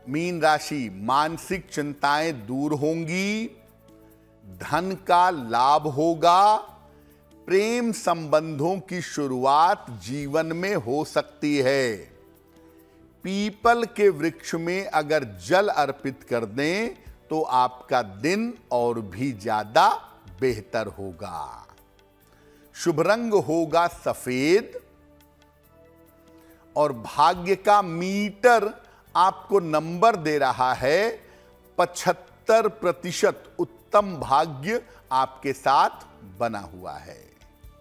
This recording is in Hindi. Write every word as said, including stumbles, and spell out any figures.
मीन राशि, मानसिक चिंताएं दूर होंगी, धन का लाभ होगा, प्रेम संबंधों की शुरुआत जीवन में हो सकती है। पीपल के वृक्ष में अगर जल अर्पित कर दें तो आपका दिन और भी ज्यादा बेहतर होगा। शुभ रंग होगा सफेद और भाग्य का मीटर आपको नंबर दे रहा है पचहत्तर प्रतिशत उत्तम भाग्य आपके साथ बना हुआ है।